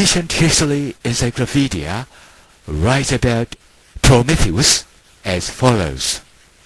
Ancient History Encyclopedia writes about Prometheus as follows.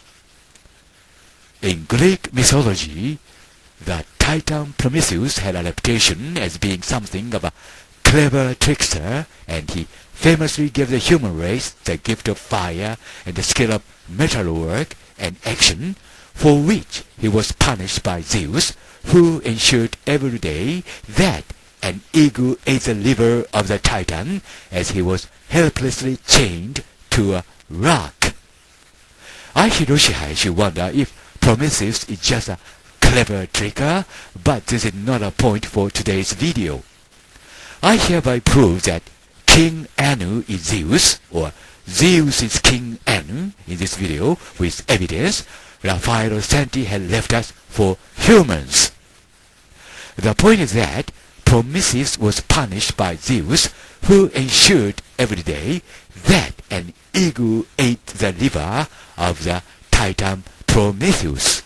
In Greek mythology, the Titan Prometheus had a reputation as being something of a clever trickster, and he famously gave the human race the gift of fire and the skill of metalwork and action, for which he was punished by Zeus, who ensured every day that an eagle ate the liver of the Titan as he was helplessly chained to a rock. I, Hiroshi Hayashi, wonder if Prometheus is just a clever tricker, but this is not a point for today's video. I hereby prove that King Anu is Zeus, or Zeus is King Anu in this video with evidence Raffaello Santi had left us for humans. The point is that Prometheus was punished by Zeus, who ensured every day that an eagle ate the liver of the Titan Prometheus.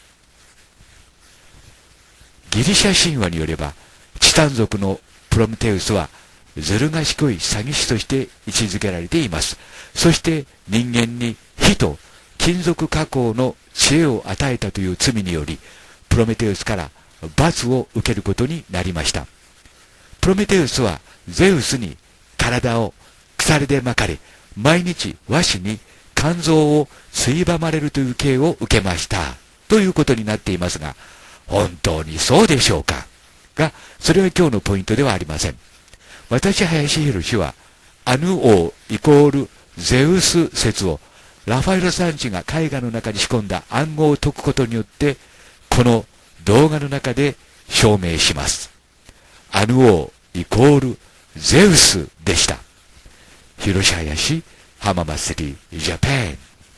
ギリシャ神話によれば、チタン族のプロメテウスはずる賢い詐欺師として位置づけられています。そして人間に火と金属加工の知恵を与えたという罪により、プロメテウスから罰を受けることになりました。プロメテウスはゼウスに体を鎖で巻かれ、毎日和紙に肝臓をついばまれるという刑を受けましたということになっていますが、本当にそうでしょうかが、それは今日のポイントではありません。私、林博はアヌ王イコールゼウス説をラファエロ・サンチが絵画の中に仕込んだ暗号を解くことによってこの動画の中で証明します。アヌ王イコールゼウスでした。広志林浜松市ジャパン。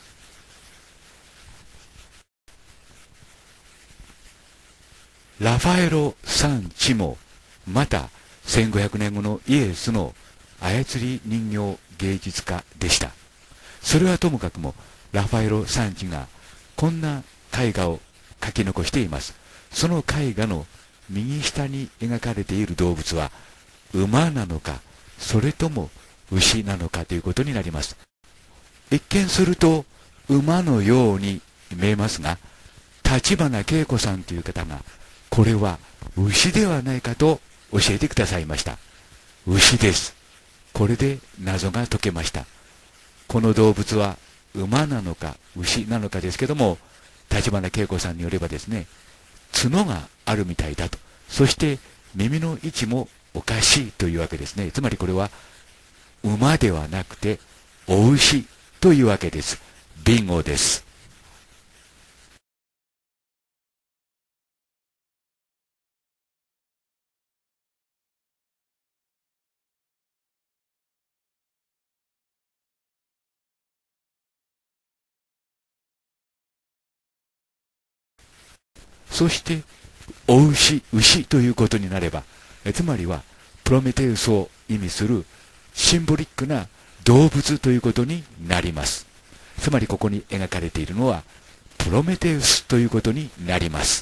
ラファエロ・サンチもまた1500年後のイエスの操り人形芸術家でした。それはともかくもラファエロ・サンチがこんな絵画を描き残しています。その絵画の右下に描かれている動物は馬なのかそれとも牛なのかということになります。一見すると馬のように見えますが、立花恵子さんという方がこれは牛ではないかと教えてくださいました。牛です。これで謎が解けました。この動物は馬なのか牛なのかですけども、立花恵子さんによればですね、角があるみたいだと。そして耳の位置もおかしいというわけですね。つまりこれは馬ではなくてお牛というわけです。ビンゴです。そしてお牛ということになれば、つまりはプロメテウスを意味するシンボリックな動物ということになります。つまりここに描かれているのはプロメテウスということになります。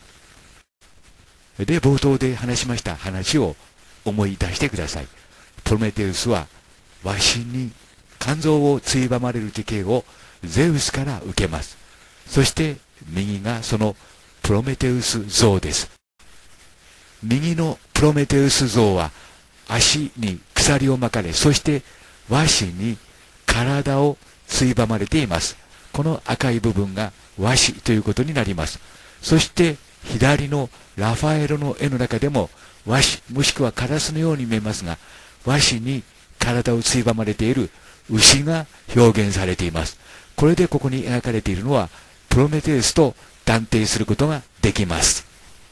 で、冒頭で話しました話を思い出してください。プロメテウスはわしに肝臓をついばまれる時計をゼウスから受けます。そして右がそのプロメテウス像です。右のプロメテウス像は足に鎖を巻かれ、そして和紙に体をついばまれています。この赤い部分が和紙ということになります。そして左のラファエロの絵の中でも和紙もしくはカラスのように見えますが、和紙に体をついばまれている牛が表現されています。これでここに描かれているのはプロメテウスと断定することができます。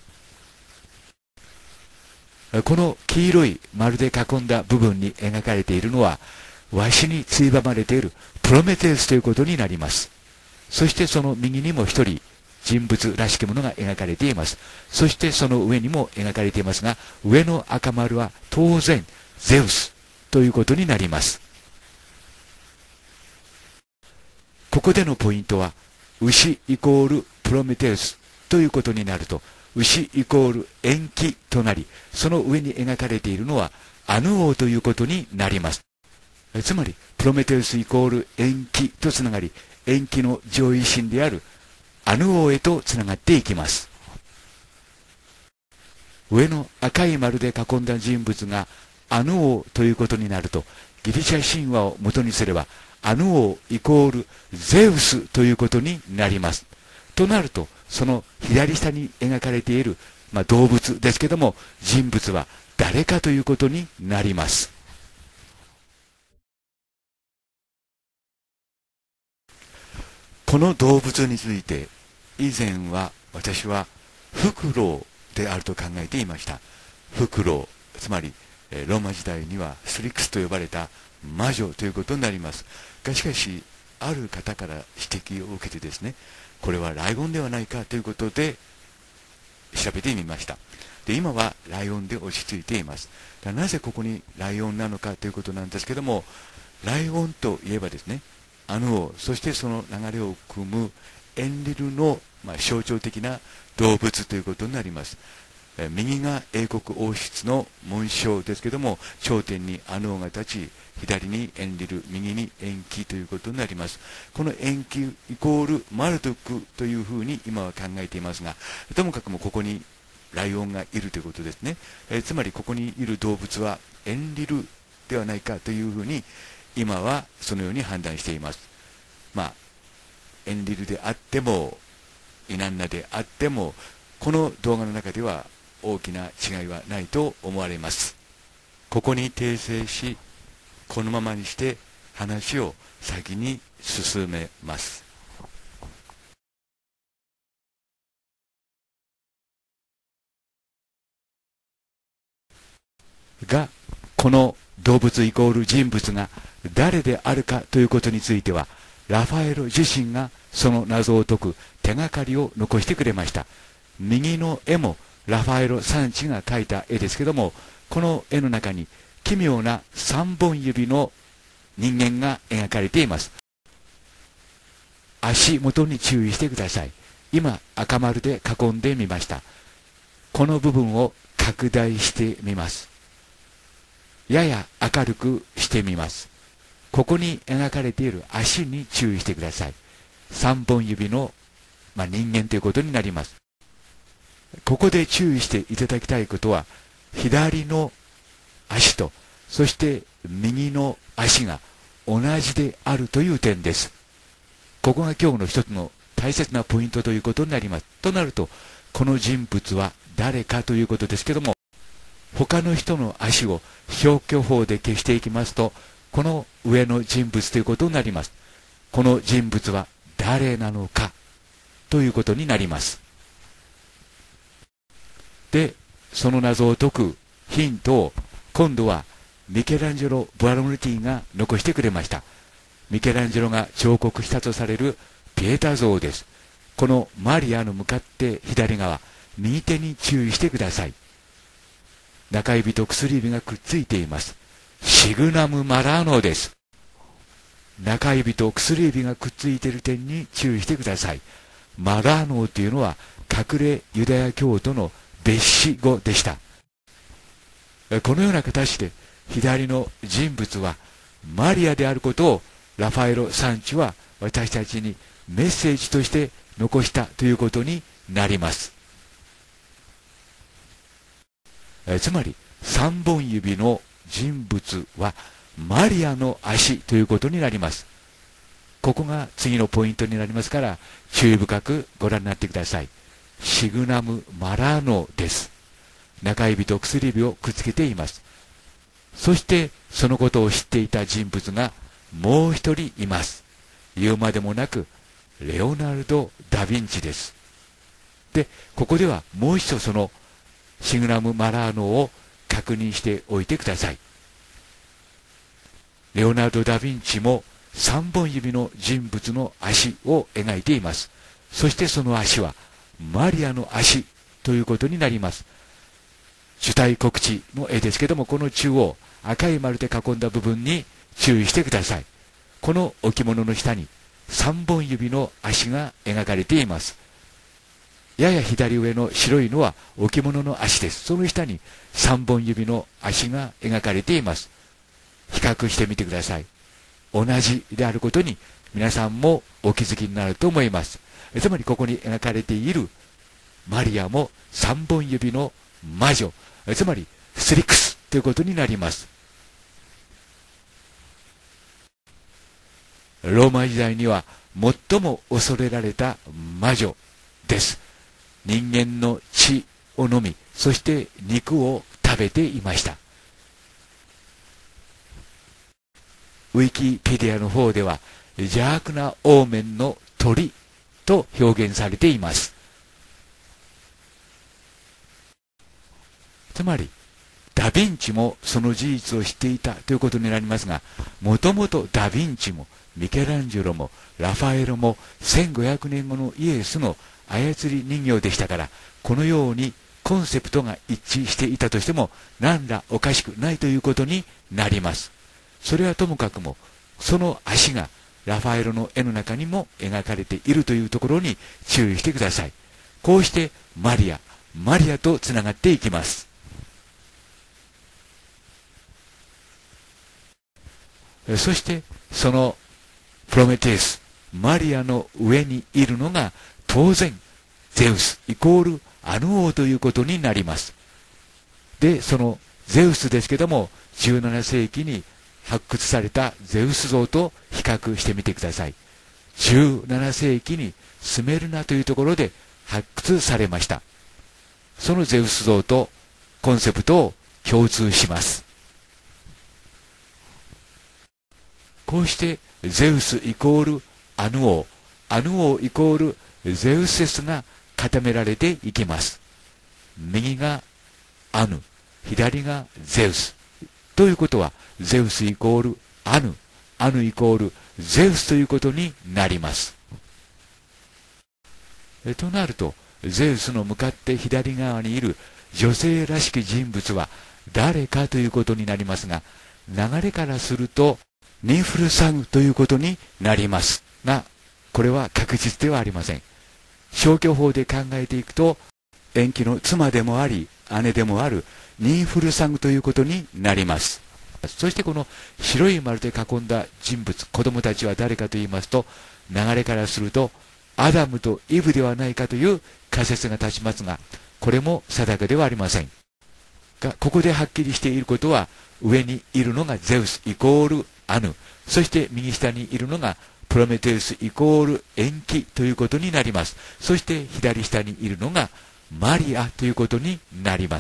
この黄色い丸で囲んだ部分に描かれているのはわしについばまれているプロメテウスということになります。そしてその右にも一人人物らしきものが描かれています。そしてその上にも描かれていますが、上の赤丸は当然ゼウスということになります。ここでのポイントは牛イコールプロメテウスということになると、 牛イコール延期となり、その上に描かれているのはアヌ王ということになります。つまり、プロメテウスイコール延期とつながり、延期の上位神であるアヌ王へとつながっていきます。上の赤い丸で囲んだ人物がアヌ王ということになると、ギリシャ神話を元にすれば、アヌ王イコールゼウスということになります。となると、その左下に描かれている、動物ですけども、人物は誰かということになります。この動物について、以前は私はフクロウであると考えていました。フクロウ、つまりローマ時代にはスリクスと呼ばれた魔女ということになります。しかし、ある方から指摘を受けてですね、これはライオンではないかということで調べてみました。で、今はライオンで落ち着いています。なぜここにライオンなのかということなんですけども、ライオンといえばですね、アヌ王、そしてその流れを組むエンリルの、象徴的な動物ということになります。右が英国王室の紋章ですけども、頂点にアヌ王が立ち、左にエンリル、右に延期ということになります。この延期イコールマルドックというふうに今は考えていますが、ともかくもここにライオンがいるということですね。つまりここにいる動物はエンリルではないかというふうに今はそのように判断しています。エンリルであってもイナンナであっても、この動画の中では大きな違いはないと思われます。ここに訂正し、このままにして話を先に進めます。が、この動物イコール人物が誰であるかということについては、ラファエロ自身がその謎を解く手がかりを残してくれました。右の絵もラファエロ産地が描いた絵ですけども、この絵の中に奇妙な3本指の人間が描かれています。足元に注意してください。今赤丸で囲んでみました。この部分を拡大してみます。やや明るくしてみます。ここに描かれている足に注意してください。3本指の、人間ということになります。ここで注意していただきたいことは、左の足と、そして右の足が同じであるという点です。ここが今日の一つの大切なポイントということになります。となると、この人物は誰かということですけども、他の人の足を消去法で消していきますと、この上の人物ということになります。この人物は誰なのかということになります。で、その謎を解くヒントを今度はミケランジェロ・ブアロムティが残してくれました。ミケランジェロが彫刻したとされるピエタ像です。このマリアの向かって左側、右手に注意してください。中指と薬指がくっついています。シグナム・マラーノです。中指と薬指がくっついている点に注意してください。マラーノというのは隠れユダヤ教徒の別紙語でした。このような形で左の人物はマリアであることをラファエロ産地は私たちにメッセージとして残したということになります。つまり3本指の人物はマリアの足ということになります。ここが次のポイントになりますから注意深くご覧になってください。シグナム・マラーノです。中指と薬指をくっつけています。そしてそのことを知っていた人物がもう一人います。言うまでもなくレオナルド・ダ・ヴィンチです。で、ここではもう一度そのシグナム・マラーノを確認しておいてください。レオナルド・ダ・ヴィンチも3本指の人物の足を描いています。そしてその足はマリアの足ということになります。主体告知の絵ですけども、この中央赤い丸で囲んだ部分に注意してください。この置物の下に3本指の足が描かれています。 やや左上の白いのは置物の足です。その下に3本指の足が描かれています。比較してみてください。同じであることに皆さんもお気づきになると思います。つまりここに描かれているマリアも3本指の魔女、つまりストリックスということになります。ローマ時代には最も恐れられた魔女です。人間の血を飲み、そして肉を食べていました。ウィキペディアの方では邪悪なオーメンの鳥と表現されています。つまりダ・ヴィンチもその事実を知っていたということになりますが、もともとダ・ヴィンチもミケランジェロもラファエロも1500年後のイエスの操り人形でしたから、このようにコンセプトが一致していたとしても何らおかしくないということになります。それはともかくも、その足がラファエロの絵の中にも描かれているというところに注意してください。こうしてマリアとつながっていきます。そしてそのプロメテウス、マリアの上にいるのが当然ゼウスイコールアヌ王ということになります。で、そのゼウスですけども、17世紀に発掘されたゼウス像と比較してみてください。17世紀にスメルナというところで発掘されました。そのゼウス像とコンセプトを共通します。こうしてゼウスイコールアヌ王イコールゼウセスが固められていきます。右がアヌ、左がゼウスということは、ゼウスイコールアヌイコールゼウスということになります。となると、ゼウスの向かって左側にいる女性らしき人物は誰かということになりますが、流れからするとニンフルサグということになりますが、これは確実ではありません。消去法で考えていくと、延期の妻でもあり姉でもあるニンフルサグということになります。そしてこの白い丸で囲んだ人物、子供たちは誰かと言いますと、流れからするとアダムとイブではないかという仮説が立ちますが、これも定かではありませんが、ここではっきりしていることは、上にいるのがゼウスイコールアヌ、そして右下にいるのがプロメテウスイコール延期ということになります。そして左下にいるのがマリアということになります。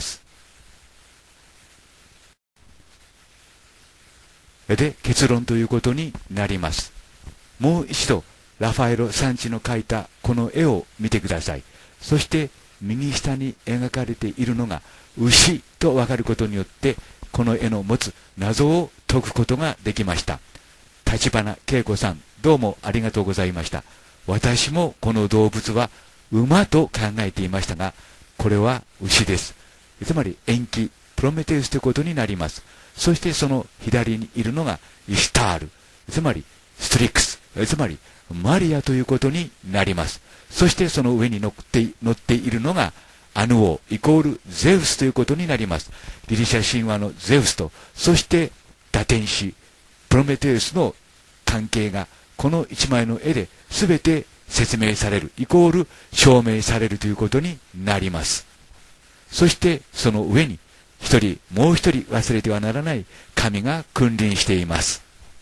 で、結論ということになります。もう一度ラファエロ・サンチの描いたこの絵を見てください。そして右下に描かれているのが牛と分かることによって、この絵の持つ謎を解くことができました。立花恵子さん、どうもありがとうございました。私もこの動物は馬と考えていましたが、これは牛です。つまり延期、プロメテウスということになります。そしてその左にいるのがイシュタール、つまりストリックス、つまりマリアということになります。そしてその上に乗っているのがアヌ王イコールゼウスということになります。ギリシャ神話のゼウスと、そして堕天使プロメテウスの関係がこの一枚の絵で全て説明されるイコール証明されるということになります。そしてその上にもう一人忘れてはならない神が君臨しています。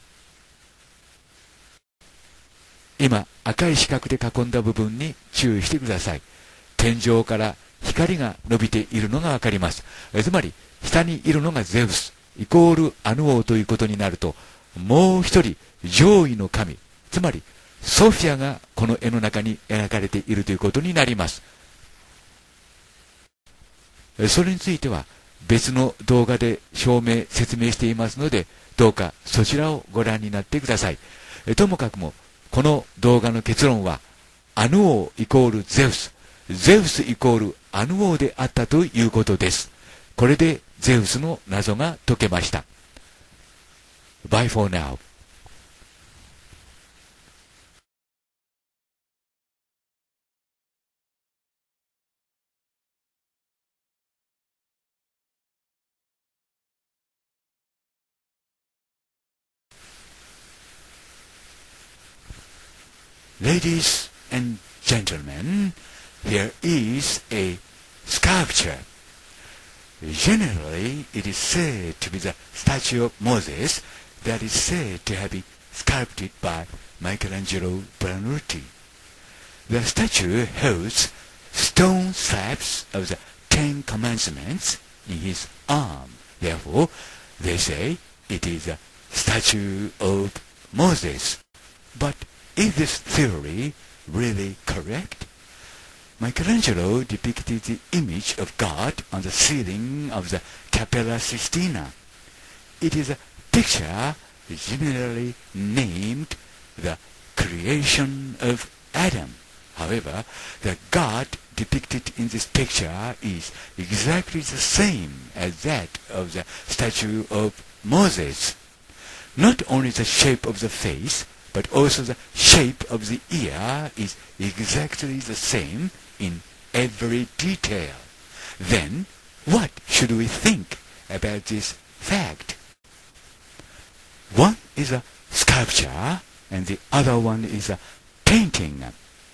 今赤い四角で囲んだ部分に注意してください。天井から光が伸びているのがわかります。つまり下にいるのがゼウスイコールアヌ王ということになると、もう一人上位の神、つまりソフィアがこの絵の中に描かれているということになります。それについては別の動画で説明していますので、どうかそちらをご覧になってください。ともかくもこの動画の結論は、アヌ王イコールゼウスイコールアヌ王であったということです。これでゼウスの謎が解けました。Bye for now. Ladies and gentlemen, here is a sculpture. Generally, it is said to be the statue of Moses that is said to have been sculpted by Michelangelo Buonarroti. The statue holds stone slabs of the Ten Commandments in his arm. Therefore, they say it is a statue of Moses. But is this theory really correct? Michelangelo depicted the image of God on the ceiling of the Cappella Sistina. It is a picture generally named the creation of Adam. However, the God depicted in this picture is exactly the same as that of the statue of Moses. Not only the shape of the face, but also the shape of the ear is exactly the same in every detail. Then, what should we think about this fact? One is a sculpture and the other one is a painting.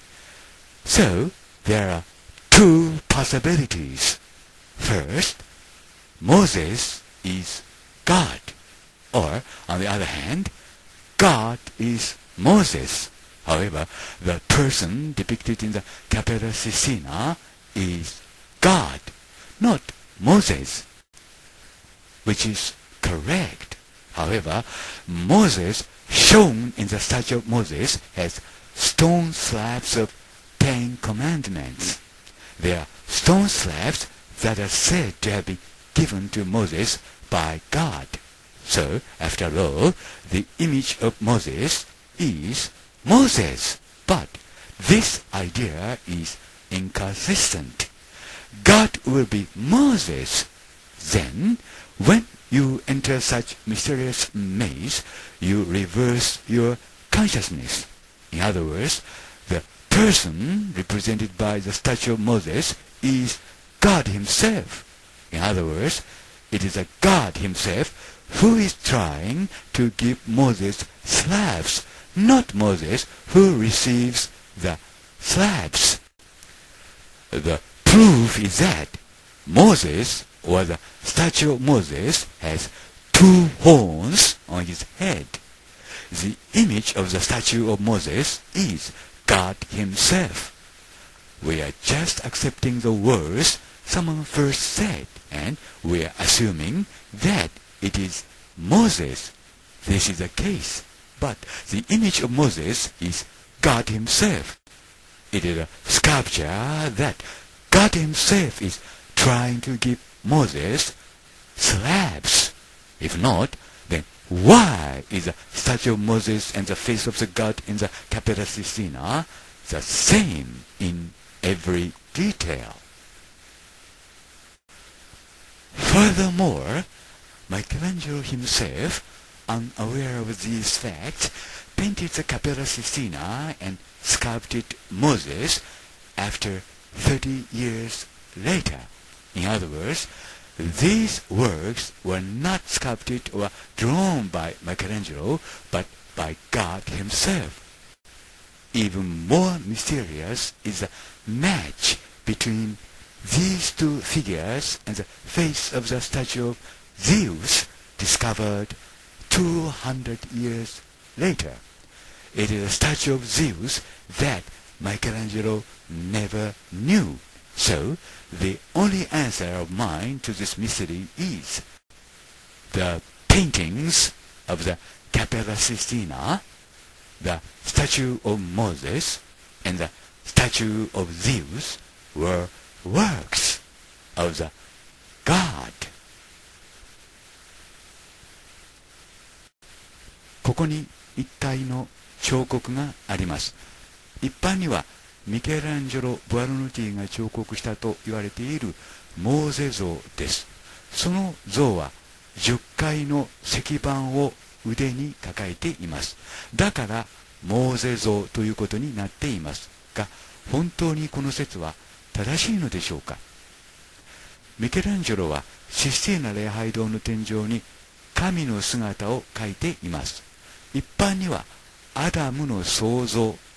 So, there are two possibilities. First, Moses is God, or on the other hand, God is Moses. However, the person depicted in the Cappella Sistina is God, not Moses, which is correct. However, Moses shown in the statue of Moses has stone slabs of Ten Commandments. They are stone slabs that are said to have been given to Moses by God. So, after all, the image of Moses is Moses. But this idea is inconsistent. God will be Moses. Then, when you enter such mysterious maze, you reverse your consciousness. In other words, the person represented by the statue of Moses is God himself. In other words, it is a God himself who is trying to give Moses slabs, not Moses who receives the slabs. The proof is that Moses, or the statue of Moses, has two horns on his head. The image of the statue of Moses is God himself. We are just accepting the words someone first said, and we are assuming that it is Moses. This is the case. But the image of Moses is God himself. It is a sculpture that God himself is trying to give Moses slabs. If not, then why is the statue of Moses and the face of the God in the Cappella Sistina the same in every detail? Furthermore, Michelangelo himself, unaware of these facts, painted the Cappella Sistina and sculpted Moses after 30 years later. In other words, these works were not sculpted or drawn by Michelangelo, but by God himself. Even more mysterious is the match between these two figures and the face of the statue of Zeus discovered 200 years later. It is a statue of Zeus that Michelangelo never knew. So, the only answer of mine to this mystery is the paintings of the Cappella Sistina, the statue of Moses, and the statue of Zeus were works of the God. ここに一体の彫刻があります。一般にはミケランジェロ・ブアルヌティが彫刻したと言われているモーゼ像です。その像は10階の石板を腕に抱えています。だからモーゼ像ということになっていますが、本当にこの説は正しいのでしょうか。ミケランジェロはシスティーナ礼拝堂の天井に神の姿を描いています。一般にはアダムの創造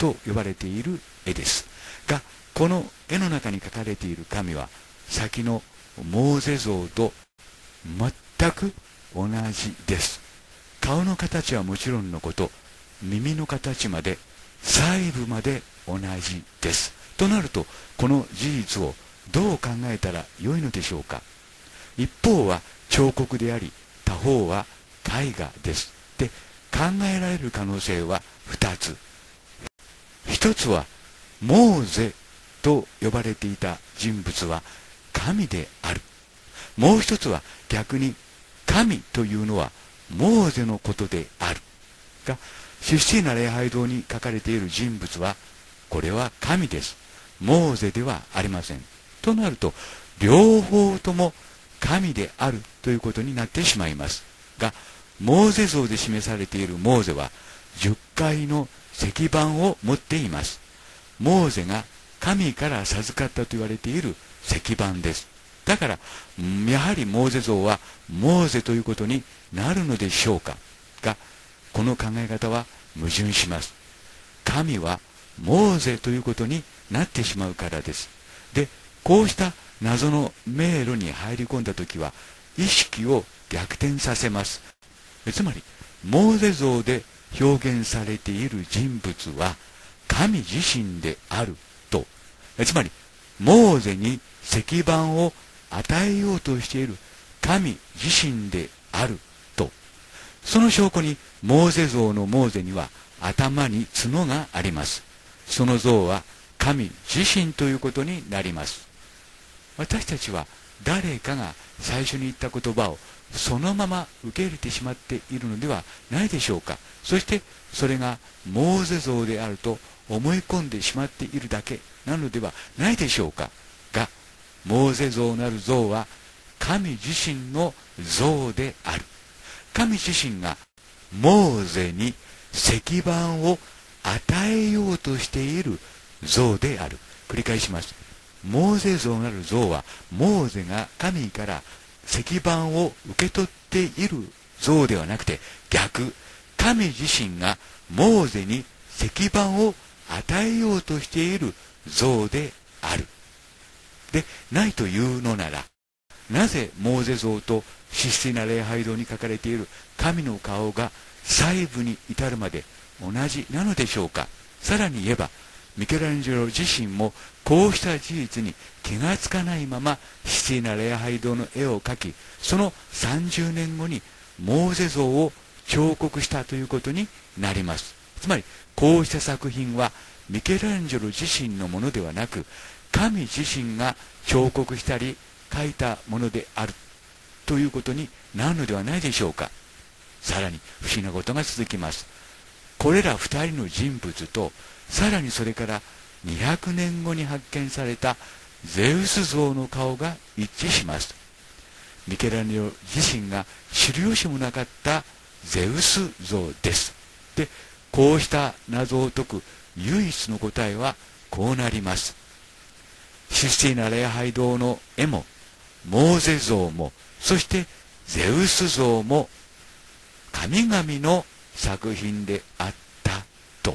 と呼ばれている絵ですが、この絵の中に描かれている神は先のモーゼ像と全く同じです。顔の形はもちろんのこと、耳の形まで細部まで同じです。となると、この事実をどう考えたらよいのでしょうか。一方は彫刻であり、他方は絵画です。で、考えられる可能性は2つ。一つはモーゼと呼ばれていた人物は神である。もう一つは逆に神というのはモーゼのことであるが、システィーナ礼拝堂に書かれている人物はこれは神です。モーゼではありません。となると両方とも神であるということになってしまいますが、モーゼ像で示されているモーゼは10階の石板を持っています。モーゼが神から授かったと言われている石板です。だからやはりモーゼ像はモーゼということになるのでしょうか。が、この考え方は矛盾します。神はモーゼということになってしまうからです。で、こうした謎の迷路に入り込んだ時は意識を逆転させます。つまりモーゼ像で表現されている人物は神自身であると、つまりモーゼに石板を与えようとしている神自身であると。その証拠にモーゼ像のモーゼには頭に角があります。その像は神自身ということになります。私たちは誰かが最初に言った言葉をそのまま受け入れてしまっているのではないでしょうか。そしてそれがモーゼ像であると思い込んでしまっているだけなのではないでしょうか。が、モーゼ像なる像は神自身の像である。神自身がモーゼに石板を与えようとしている像である。繰り返します。モーゼ像なる像はモーゼが神から石板を受け取っている像ではなくて逆、神自身がモーゼに石板を与えようとしている像である。でないというのなら、なぜモーゼ像とシスティーナ礼拝堂に書かれている神の顔が細部に至るまで同じなのでしょうか。さらに言えば、ミケランジェロ自身もこうした事実に気がつかないままシスティーナ礼拝堂の絵を描き、その30年後にモーゼ像を彫刻したということになります。つまりこうした作品はミケランジェロ自身のものではなく、神自身が彫刻したり描いたものであるということになるのではないでしょうか。さらに不思議なことが続きます。これら2人の人物と、さらにそれから200年後に発見されたゼウス像の顔が一致します。ミケランジェロ自身が知る由もなかったゼウス像です。で、こうした謎を解く唯一の答えはこうなります。システィーナ礼拝堂の絵もモーゼ像も、そしてゼウス像も神々の作品であったと。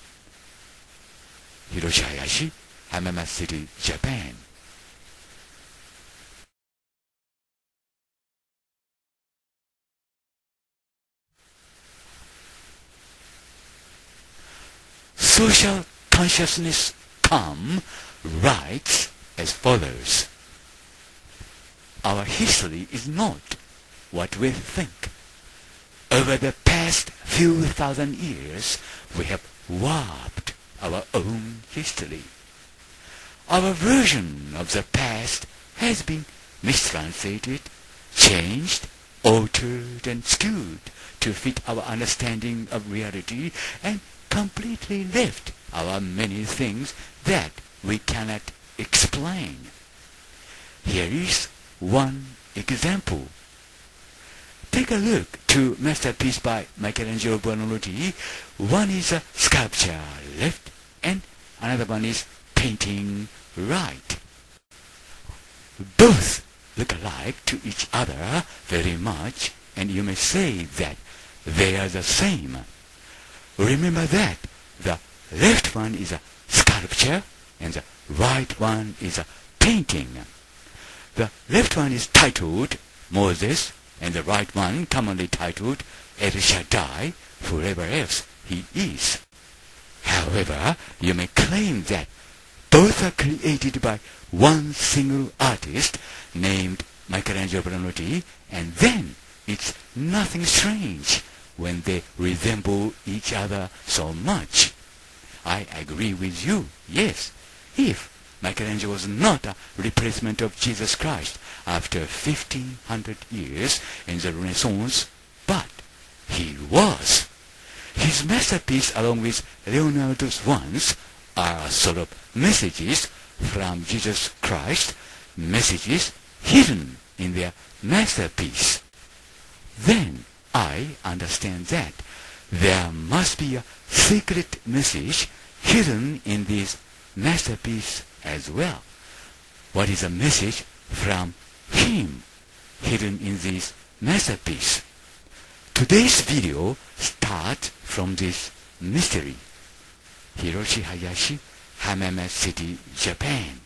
広島市浜松シティジャパン。Social Consciousness Com writes as follows. Our history is not what we think. Over the past few thousand years, we have warped our own history. Our version of the past has been mistranslated, changed, altered, and skewed to fit our understanding of reality, and completely left our many things that we cannot explain. Here is one example. Take a look to masterpiece by Michelangelo Buonarroti. One is a sculpture left and another one is painting right. Both look alike to each other very much, and you may say that they are the same. Remember that the left one is a sculpture and the right one is a painting. The left one is titled Moses and the right one commonly titled El Shaddai, whoever else he is. However, you may claim that both are created by one single artist named Michelangelo Buonarroti, and then it's nothing strange when they resemble each other so much. I agree with you, yes, if Michelangelo was not a replacement of Jesus Christ after 1500 years in the Renaissance, but he was. His masterpiece along with Leonardo's ones are sort of messages from Jesus Christ, messages hidden in their masterpiece. Then I understand that there must be a secret message hidden in this masterpiece as well. What is a message from him hidden in this masterpiece? Today's video starts from this mystery. Hiroshi Hayashi, Hamama City, Japan.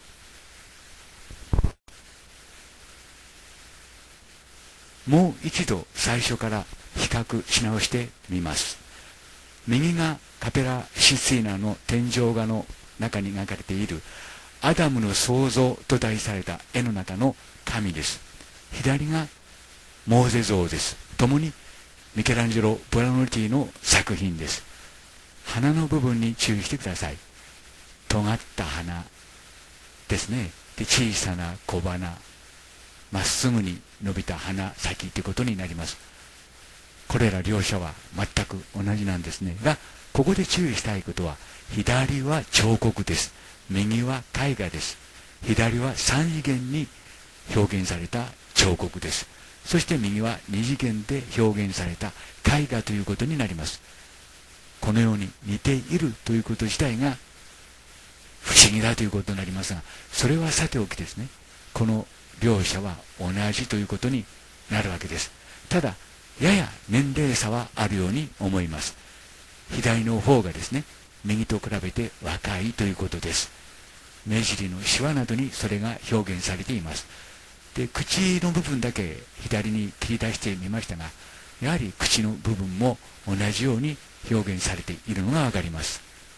もう一度最初から比較し直してみます。右がカペラ・システィーナの天井画の中に描かれているアダムの創造と題された絵の中の神です。左がモーゼ像です。共にミケランジェロ・ブラノルティの作品です。花の部分に注意してください。尖った花ですね。で、小さな小花、まっすぐに伸びた花先ということになります。これら両者は全く同じなんですね。が、ここで注意したいことは、左は彫刻です。右は絵画です。左は3次元に表現された彫刻です。そして右は2次元で表現された絵画ということになります。このように似ているということ自体が不思議だということになりますが、それはさておきですね、この両者は同じということになるわけです。ただ、やや年齢差はあるように思います。左の方がですね、右と比べて若いということです。目尻のシワなどにそれが表現されています。で、口の部分だけ左に切り出してみましたが、やはり口の部分も同じように表現されているのがわかります。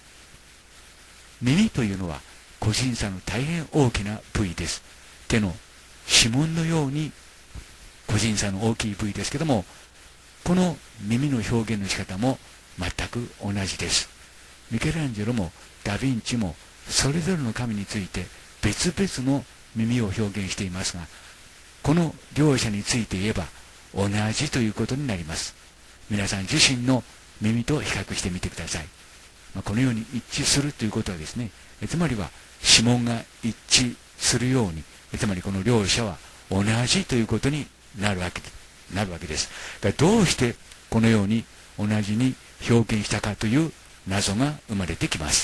耳というのは個人差の大変大きな部位です。手の指紋のように個人差の大きい部位ですけども、この耳の表現の仕方も全く同じです。ミケランジェロもダ・ヴィンチもそれぞれの神について別々の耳を表現していますが、この両者について言えば同じということになります。皆さん自身の耳と比較してみてください。このように一致するということはですね、つまりは指紋が一致するように、つまりこの両者は同じということになるわけです。だからどうしてこのように同じに表現したかという謎が生まれてきます。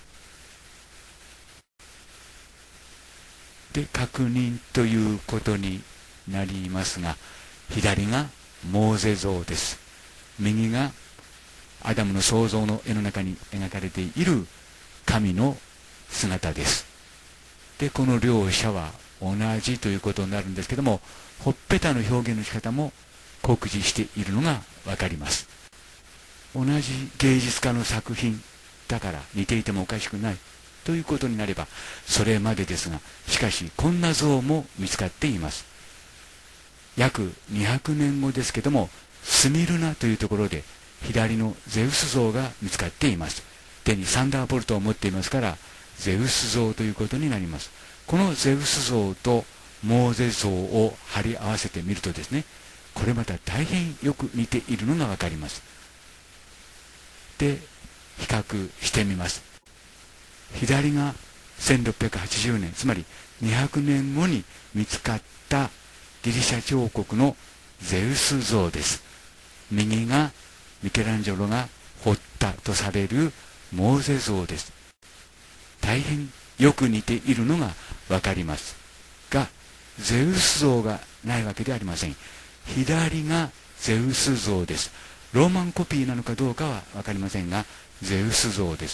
で、確認ということになりますが、左がモーゼ像です。右がアダムの創造の絵の中に描かれている神の姿です。で、この両者は同じということになるんですけども、ほっぺたの表現の仕方も酷似しているのがわかります。同じ芸術家の作品だから似ていてもおかしくないということになればそれまでですが、しかしこんな像も見つかっています。約200年後ですけども、スミルナというところで左のゼウス像が見つかっています。手にサンダーボルトを持っていますから、ゼウス像ということになります。このゼウス像とモーゼ像を貼り合わせてみるとですね、これまた大変よく似ているのがわかります。で、比較してみます。左が1680年、つまり200年後に見つかったギリシャ彫刻のゼウス像です。右がミケランジェロが彫ったとされるモーゼ像です。大変よく似ているのがわかりますが、ゼウス像がないわけではありません。左がゼウス像です。ローマンコピーなのかどうかはわかりませんが、ゼウス像です。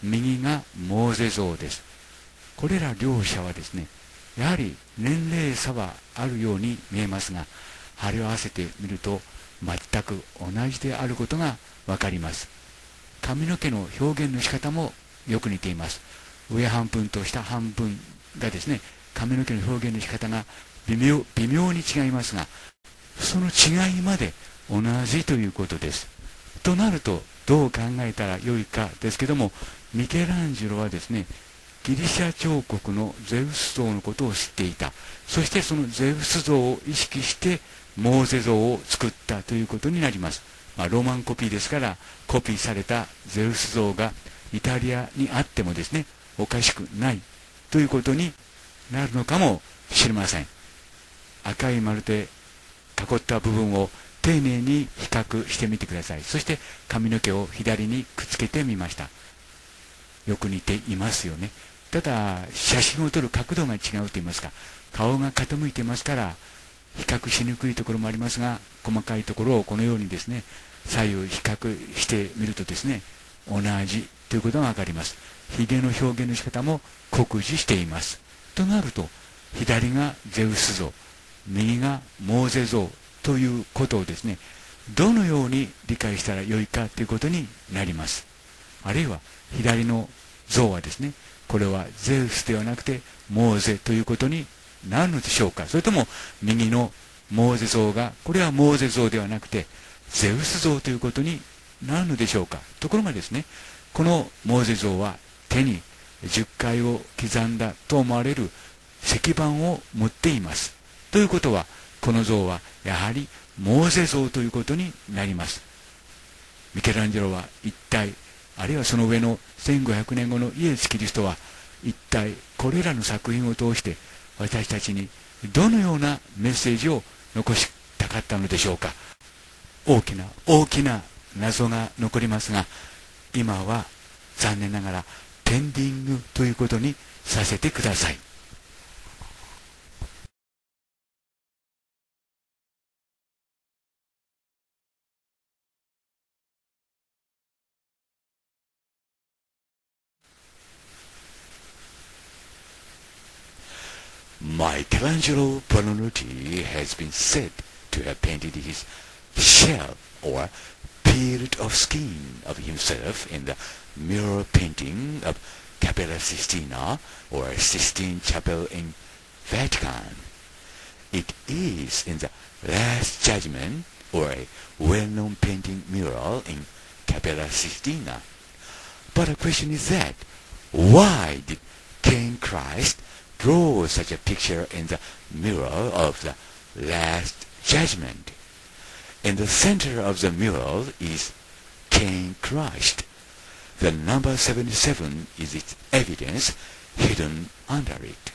右がモーゼ像です。これら両者はですね、やはり年齢差はあるように見えますが、貼り合わせてみると全く同じであることがわかります。髪の毛の表現の仕方もよく似ています。上半分と下半分がですね、髪の毛の表現の仕方が微妙に違いますが、その違いまで同じということです。となるとどう考えたらよいかですけども、ミケランジェロはですね、ギリシャ彫刻のゼウス像のことを知っていた。そしてそのゼウス像を意識してモーゼ像を作ったということになります。ローマンコピーですから、コピーされたゼウス像がイタリアにあってもですね、おかしくないということになるのかもしれません。赤い丸で囲った部分を丁寧に比較してみてください。そして髪の毛を左にくっつけてみました。よく似ていますよね。ただ写真を撮る角度が違うと言いますか、顔が傾いてますから比較しにくいところもありますが、細かいところをこのようにですね、左右比較してみるとですね、同じということがわかります。ひげの表現の仕方も酷似しています。となると、左がゼウス像、右がモーゼ像ということをですね、どのように理解したらよいかということになります。あるいは左の像はですね、これはゼウスではなくてモーゼということになるのでしょうか。それとも右のモーゼ像がこれはモーゼ像ではなくてゼウス像ということになるのでしょうか。ところがですね、このモーゼ像は手に10回を刻んだと思われる石板を持っています。ということはこの像はやはりモーゼ像ということになります。ミケランジェロは一体、あるいはその上の1500年後のイエス・キリストは一体これらの作品を通して私たちにどのようなメッセージを残したかったのでしょうか。大きな謎が残りますが、今は残念ながらペンディングということにさせてください。Michelangelo Buonarroti has been said to have painted his shell or peeled off skin of himself in the mirror painting of Capella Sistina or Sistine Chapel in Vatican. It is in the Last Judgment or a well-known painting mural in Capella Sistina. But the question is that, why did King Christ draw such a picture in the mural of the Last Judgment? In the center of the mural is King Christ. The number 77 is its evidence hidden under it.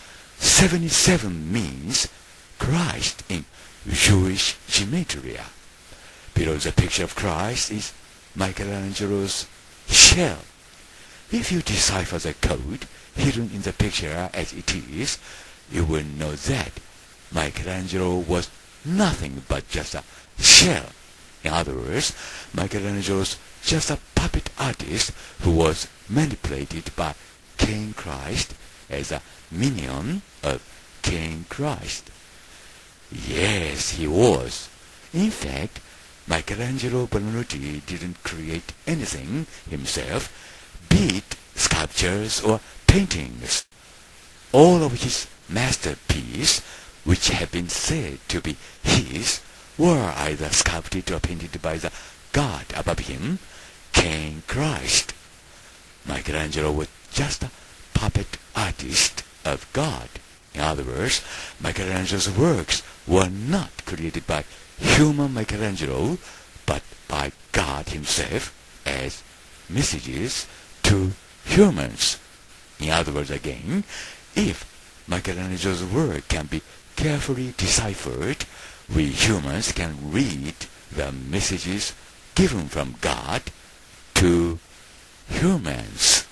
77 means Christ in Jewish gematria. Below the picture of Christ is Michelangelo's shell. If you decipher the code hidden in the picture as it is, you will know that Michelangelo was nothing but just a shell. In other words, Michelangelo's just a puppet artist who was manipulated by King Christ as a minion of King Christ. Yes, he was. In fact, Michelangelo Buonarroti didn't create anything himself, be it sculptures or paintings. All of his masterpieces, which have been said to be his, were either sculpted or painted by the God above him, King Christ. Michelangelo was just a puppet artist of God. In other words, Michelangelo's works were not created by human Michelangelo, but by God himself as messages to humans. In other words again, if Michelangelo's work can be carefully deciphered, we humans can read the messages given from God to humans.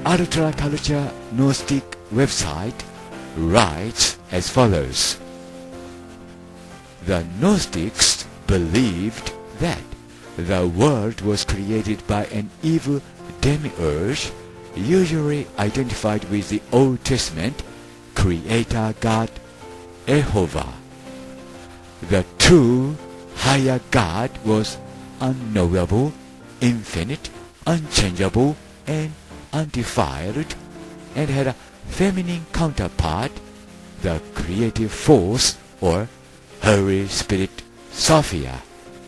ultra culture Gnostic website writes as follows. The Gnostics believed that the world was created by an evil demiurge, usually identified with the Old Testament creator god Jehovah. The true higher God was unknowable, infinite, unchangeable, and undefiled, and had a feminine counterpart, the creative force or Holy Spirit Sophia.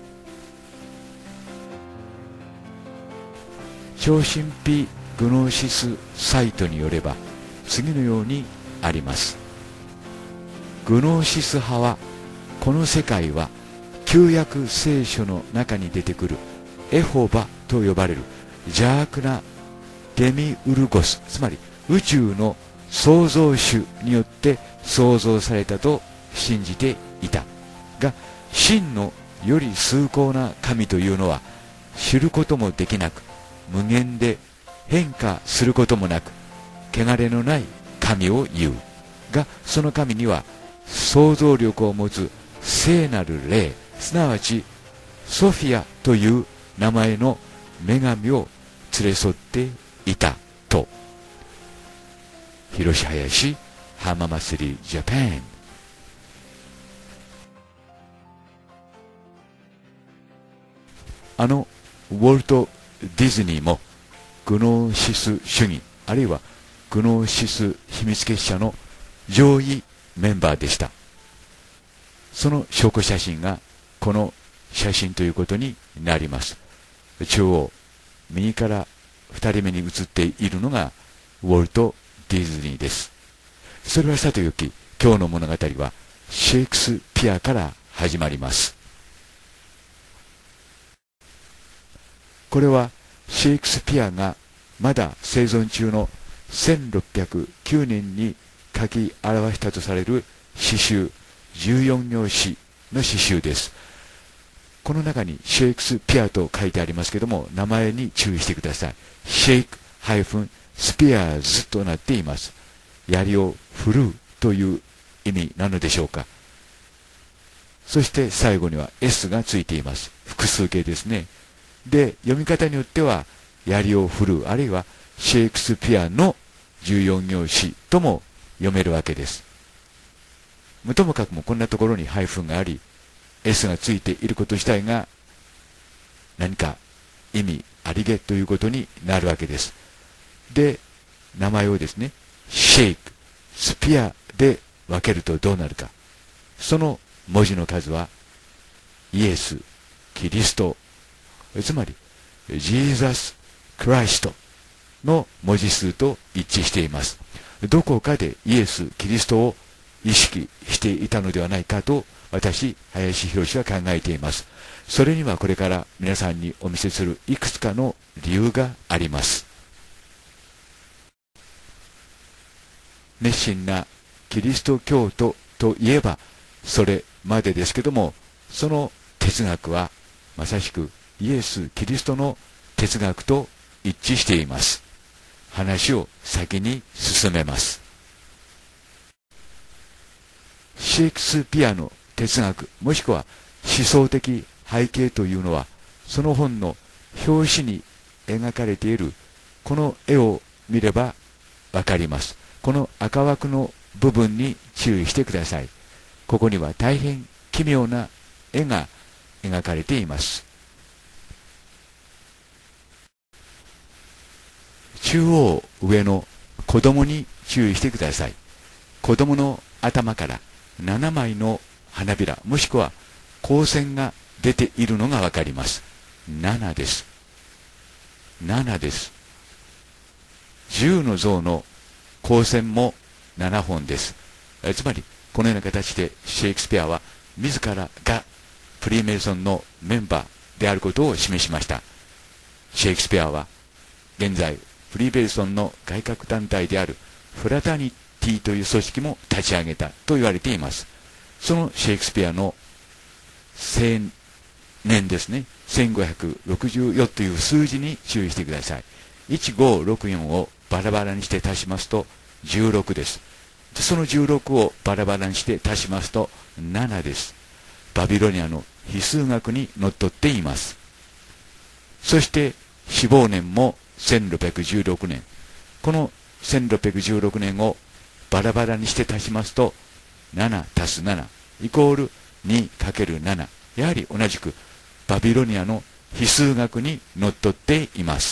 超神秘グノシスサイトによれば次のようにあります。グノシス派はこの世界は旧約聖書の中に出てくるエホバと呼ばれる邪悪なデミウルゴス、つまり宇宙の創造主によって創造されたと信じていたが、真のより崇高な神というのは知ることもできなく、無限で変化することもなく、汚れのない神を言うが、その神には想像力を持つ聖なる霊、すなわちソフィアという名前の女神を連れ添っていたと。広志林浜祭りジャパン。ウォルト・ディズニーもグノーシス主義あるいはグノーシス秘密結社の上位メンバーでした。その証拠写真がこの写真ということになります。中央右から2人目に写っているのがウォルト・ディズニーです。それはさておき、今日の物語はシェイクスピアから始まります。これはシェイクスピアがまだ生存中の1609年に書き表したとされる詩集14行詩の詩集です。この中にシェイクスピアと書いてありますけども、名前に注意してください。シェイク-スピアーズとなっています。槍を振るうという意味なのでしょうか。そして最後には S がついています。複数形ですね。で、読み方によっては槍を振るうあるいはシェイクスピアの14行詩とも読めるわけです。ともかくもこんなところにハイフンがあり S がついていること自体が何か意味ありげということになるわけです。で、名前をですね、シェイク、スピアで分けるとどうなるか。その文字の数はイエス、キリスト、つまりジーザス・クライストの文字数と一致しています。どこかでイエス・キリストを意識していたのではないかと私、林博は考えています。それにはこれから皆さんにお見せするいくつかの理由があります。熱心なキリスト教徒といえばそれまでですけども、その哲学はまさしくイエス・キリストの哲学と一致しています。話を先に進めます。シェイクスピアの哲学もしくは思想的背景というのは、その本の表紙に描かれているこの絵を見ればわかります。この赤枠の部分に注意してください。ここには大変奇妙な絵が描かれています。中央上の子供に注意してください。子供の頭から7枚の花びらもしくは光線が出ているのがわかります。7です。7です。10の像の光線も7本です。つまりこのような形でシェイクスピアは自らがフリーメイソンのメンバーであることを示しました。シェイクスピアは現在フリーメイソンの外郭団体であるフラタニティという組織も立ち上げたと言われています。そのシェイクスピアの青年ですね、1564という数字に注意してください。1564をバラバラにして足しますと16です。その16をバラバラにして足しますと7です。バビロニアの非数学にのっとっています。そして死亡年も1616年。この1616年をバラバラにして足しますと7足す7イコール 2×7。やはり同じくバビロニアの非数学にのっとっています。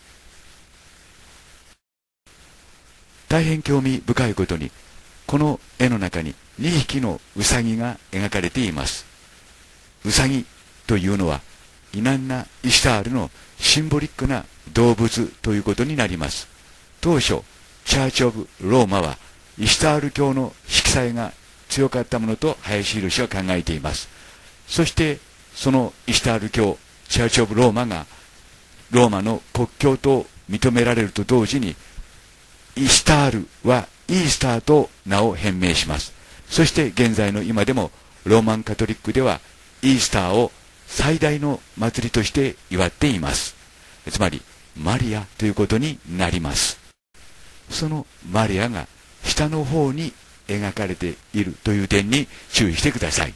大変興味深いことに、この絵の中に2匹のウサギが描かれています。ウサギというのはイナンナ・イシュタールのシンボリックな動物ということになります。当初チャーチ・オブ・ローマはイシュタール教の色彩が強かったものと林宏は考えています。そしてそのイシュタール教チャーチ・オブ・ローマがローマの国教と認められると同時に、イシュタールはイースターと名を変名します。そして現在の今でもローマンカトリックではイースターを最大の祭りとして祝っています。つまりマリアということになります。そのマリアが下の方に描かれているという点に注意してください。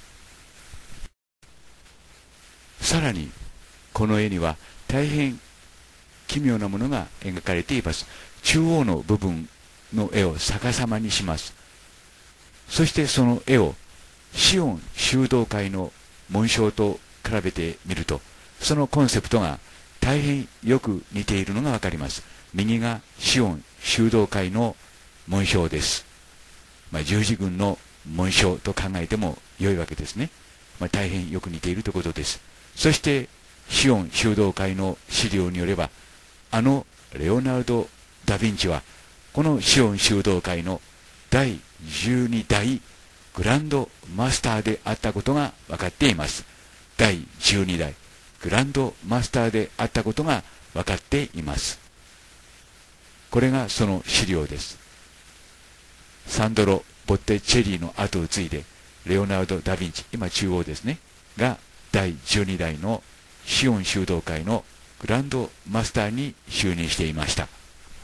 さらにこの絵には大変奇妙なものが描かれています。中央の部分の絵を逆さまにします。そしてその絵をシオン修道会の紋章と比べてみると、そのコンセプトが大変よく似ているのがわかります。右がシオン修道会の紋章です。十字軍の紋章と考えても良いわけですね。大変よく似ているということです。そしてシオン修道会の資料によれば、レオナルド・ダ・ヴィンチはこのシオン修道会の第12代グランドマスターであったことが分かっています。第12代グランドマスターであったことが分かっています。これがその資料です。サンドロ・ボッテチェリーの後を継いでレオナルド・ダ・ヴィンチ、今中央ですね、が第12代のシオン修道会のグランドマスターに就任していました。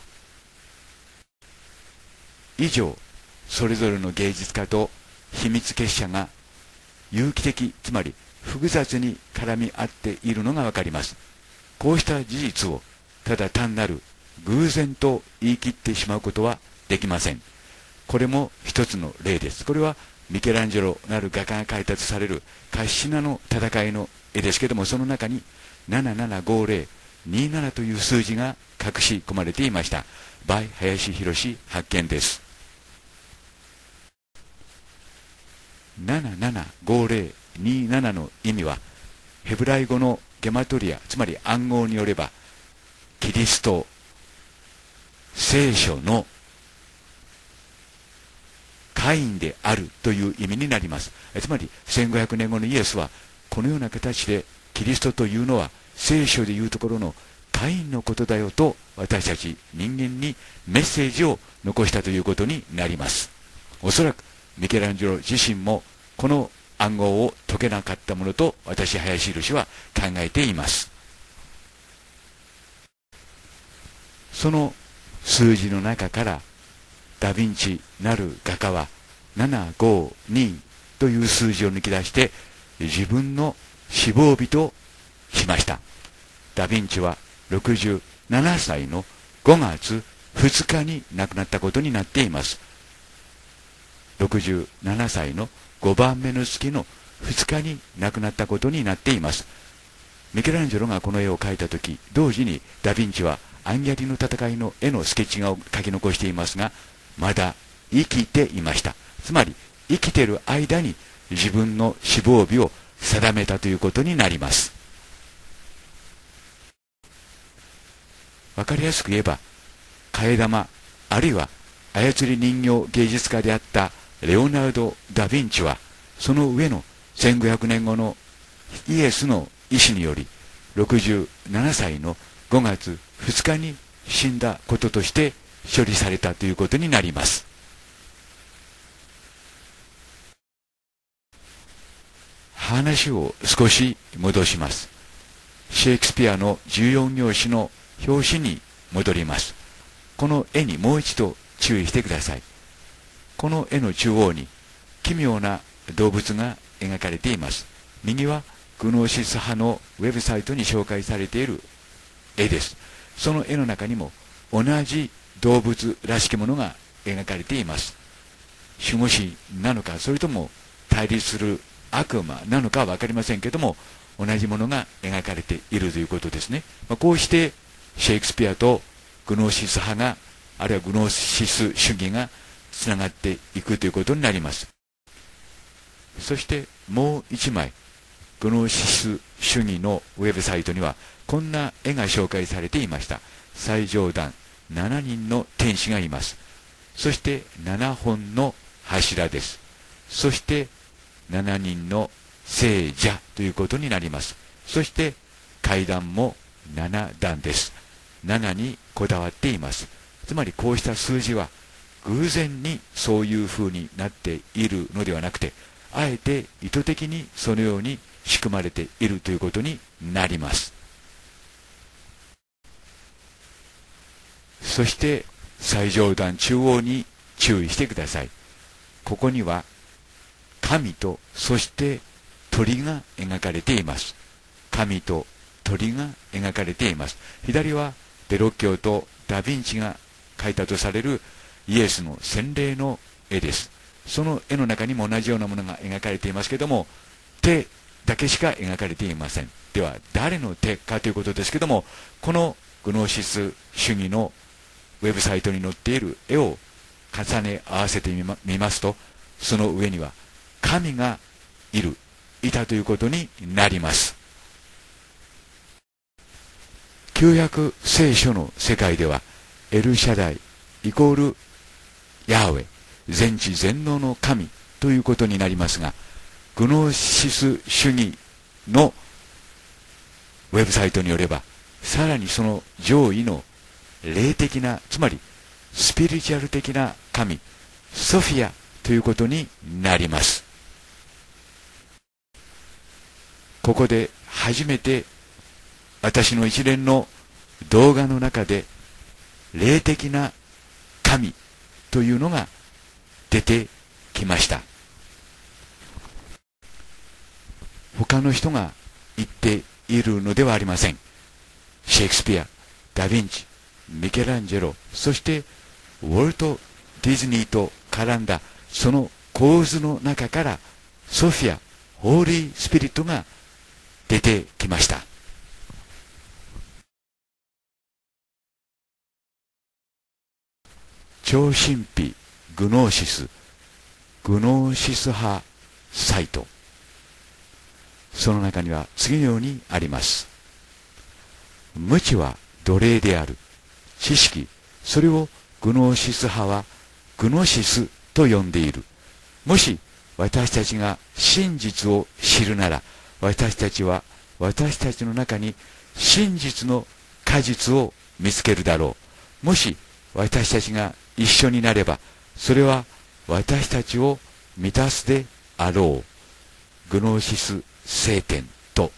以上、それぞれの芸術家と秘密結社が有機的、つまり複雑に絡み合っているのがわかります。こうした事実をただ単なる偶然と言い切ってしまうことはできません。これも一つの例です。これはミケランジェロなる画家が描いたとされるカッシナの戦いの絵ですけども、その中に775027という数字が隠し込まれていました。バイ林博発見です。775027の意味はヘブライ語のゲマトリア、つまり暗号によればキリスト、聖書の会員であるという意味になります。つまり1500年後のイエスはこのような形でキリストというのは聖書でいうところの会員のことだよと私たち人間にメッセージを残したということになります。おそらくミケランジェロ自身もこの暗号を解けなかったものと私林宏は考えています。その数字の中からダ・ヴィンチなる画家は752という数字を抜き出して自分の死亡日としました。ダ・ヴィンチは67歳の5月2日に亡くなったことになっています。67歳の5番目の月の2日に亡くなったことになっています。ミケランジェロがこの絵を描いたとき、同時にダ・ヴィンチはアンギャリの戦いの絵のスケッチ画を描き残していますが、まだ生きていました。つまり生きている間に自分の死亡日を定めたということになります。わかりやすく言えば、替え玉あるいは操り人形芸術家であったレオナルド・ダ・ヴィンチはその上の1500年後のイエスの意志により67歳の5月2日に死んだこととして処理されたということになります。話を少し戻します。シェイクスピアの14行詩の表紙に戻ります。 この絵にもう一度注意してください。この絵の中央に奇妙な動物が描かれています。右はグノーシス派のウェブサイトに紹介されている絵です。その絵の中にも同じ動物らしきものが描かれています。守護神なのか、それとも対立する悪魔なのかは分かりませんけども、同じものが描かれているということですね。こうしてシェイクスピアとグノーシス派が、あるいはグノーシス主義がつながっていくということになります。そしてもう一枚、グノーシス主義のウェブサイトにはこんな絵が紹介されていました。最上段、7人の天使がいます。そして7本の柱です。そして7人の聖者ということになります。そして階段も7段です。7にこだわっています。つまりこうした数字は偶然にそういう風になっているのではなくて、あえて意図的にそのように仕組まれているということになります。そして最上段中央に注意してください。ここには神とそして鳥が描かれています。神と鳥が描かれています。左はベロッキオとダ・ヴィンチが描いたとされるイエスの洗礼の絵です。その絵の中にも同じようなものが描かれていますけども、手だけしか描かれていません。では誰の手かということですけども、このグノーシス主義のウェブサイトに載っている絵を重ね合わせてみますと、その上には神がいたということになります。旧約聖書の世界ではエルシャダイイコールヤーウェ、全知全能の神ということになりますが、グノーシス主義のウェブサイトによれば、さらにその上位の霊的な、つまりスピリチュアル的な神、ソフィアということになります。ここで初めて私の一連の動画の中で霊的な神というのが出てきました。他の人が言っているのではありません。シェイクスピア、ダ・ヴィンチ、ミケランジェロ、そしてウォルト・ディズニーと絡んだその構図の中からソフィア、ホーリー・スピリットが出てきました。超神秘グノーシス派サイト、その中には次のようにあります。無知は奴隷である。知識、それをグノーシス派はグノシスと呼んでいる。もし私たちが真実を知るなら、私たちは私たちの中に真実の果実を見つけるだろう。もし私たちが一緒になれば、それは私たちを満たすであろう。グノーシス聖典と。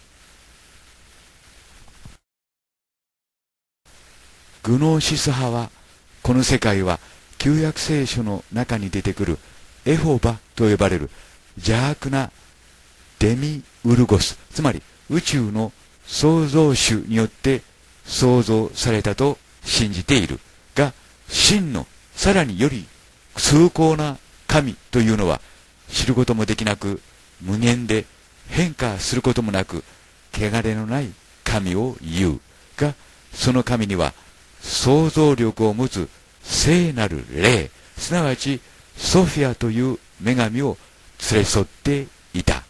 グノーシス派は、この世界は旧約聖書の中に出てくるエホバと呼ばれる邪悪なデミウルゴス、つまり宇宙の創造主によって創造されたと信じているが、真のさらにより崇高な神というのは知ることもできなく、無限で変化することもなく、汚れのない神を言うが、その神には想像力を持つ聖なる霊、すなわちソフィアという女神を連れ添っていた。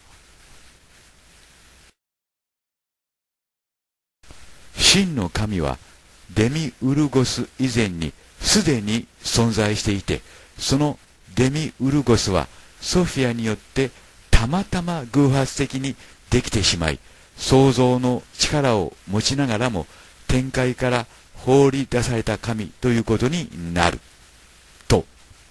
真の神はデミウルゴス以前にすでに存在していて、そのデミウルゴスはソフィアによってたまたま偶発的にできてしまい、創造の力を持ちながらも天界から放り出された神ということになると。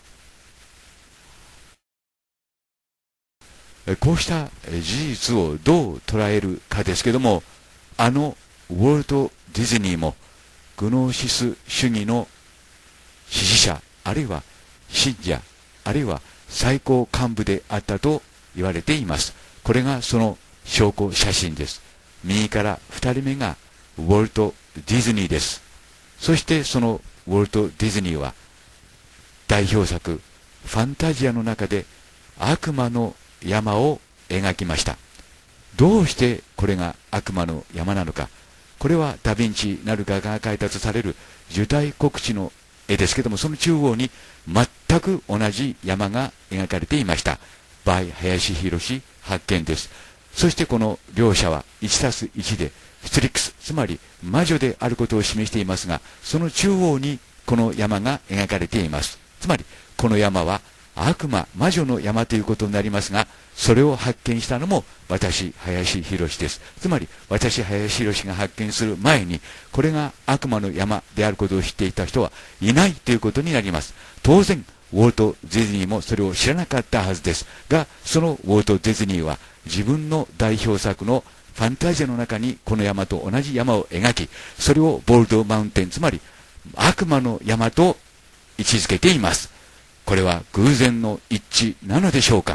こうした事実をどう捉えるかですけども、ウォルト・ディズニーもグノーシス主義の支持者、あるいは信者、あるいは最高幹部であったと言われています。これがその証拠写真です。右から2人目がウォルト・ディズニーです。そしてそのウォルト・ディズニーは代表作ファンタジアの中で悪魔の山を描きました。どうしてこれが悪魔の山なのか。これはダヴィンチなる画家が描いたとされる受胎告知の絵ですけども、その中央に全く同じ山が描かれていました。by 林博発見です。そしてこの両者は 1+1 でストリックス、つまり魔女であることを示していますが、その中央にこの山が描かれています。つまりこの山は悪魔、魔女の山ということになりますが、それを発見したのも私、林博です。つまり私、林博が発見する前に、これが悪魔の山であることを知っていた人はいないということになります。当然ウォルト・ディズニーもそれを知らなかったはずですが、そのウォルト・ディズニーは自分の代表作のファンタジアの中にこの山と同じ山を描き、それをボルド・マウンテン、つまり悪魔の山と位置づけています。これは偶然の一致なのでしょうか。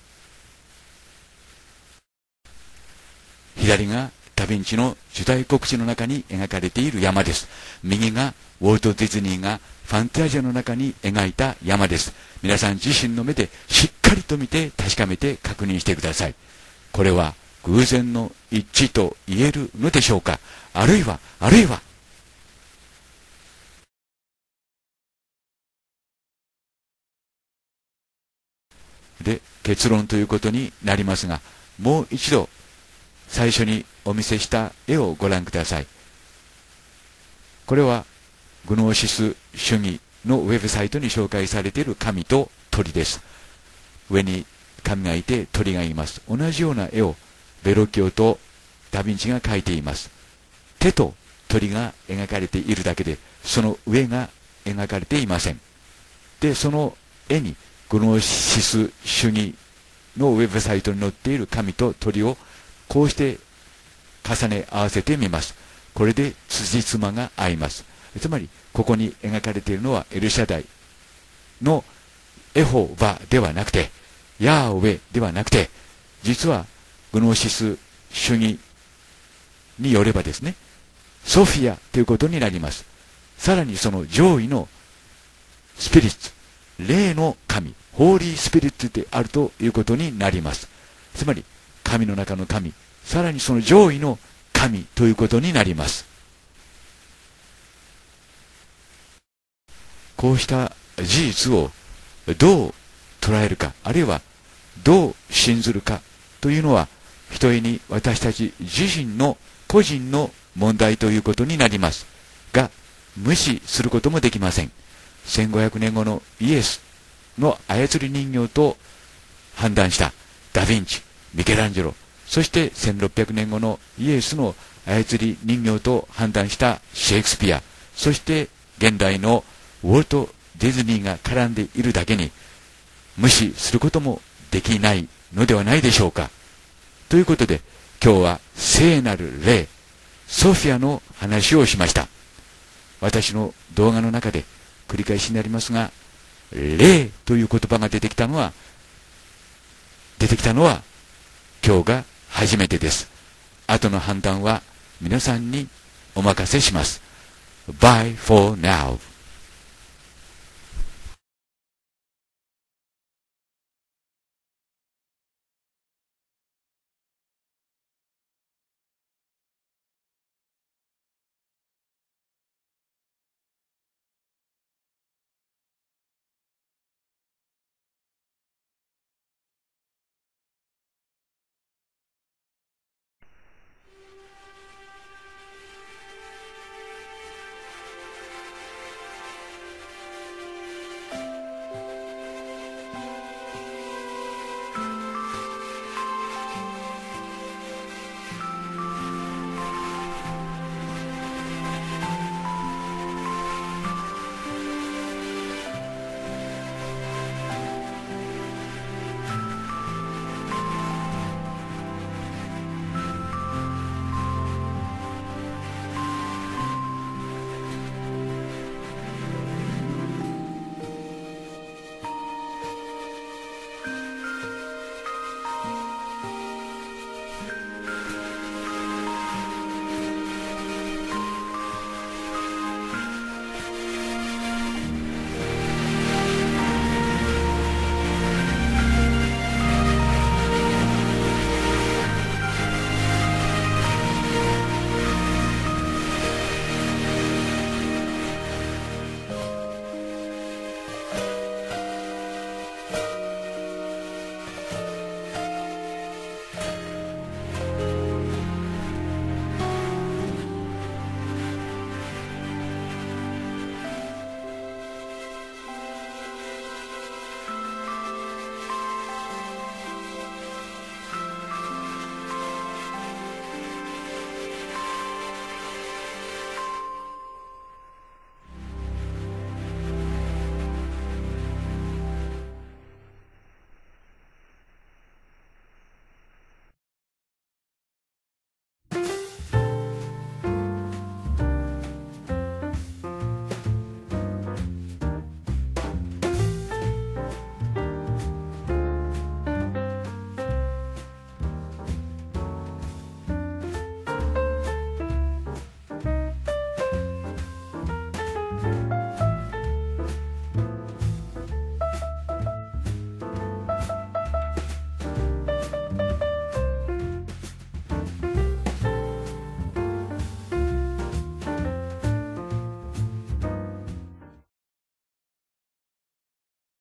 左がダヴィンチの受胎告知の中に描かれている山です。右がウォルト・ディズニーがファンタジアの中に描いた山です。皆さん自身の目でしっかりと見て確かめて確認してください。これは偶然の一致と言えるのでしょうか。あるいはで結論ということになりますが、もう一度最初にお見せした絵をご覧ください。これはグノーシス主義のウェブサイトに紹介されている神と鳥です。上に神がいて鳥がいます。同じような絵をベロッキオとダヴィンチが描いています。手と鳥が描かれているだけで、その上が描かれていません。で、その絵にグノーシス主義のウェブサイトに載っている神と鳥をこうして重ね合わせてみます。これで辻褄が合います。つまりここに描かれているのはエルシャダイのエホバではなくて、ヤーウェではなくて、実はグノーシス主義によればですね、ソフィアということになります。さらにその上位のスピリッツ、霊の神、ホーリースピリッツであるということになります。つまり神の中の神、さらにその上位の神ということになります。こうした事実をどう捉えるか、あるいはどう信ずるかというのは、ひとえに私たち自身の個人の問題ということになりますが、無視することもできません。1500年後のイエスの操り人形と判断したダ・ヴィンチ、ミケランジェロ、そして1600年後のイエスの操り人形と判断したシェイクスピア、そして現代のウォルト・ディズニーが絡んでいるだけに、無視することもできないのではないでしょうか。ということで、今日は聖なる霊、ソフィアの話をしました。私の動画の中で繰り返しになりますが、霊という言葉が出てきたのは今日が初めてです。後の判断は皆さんにお任せします。Bye for now.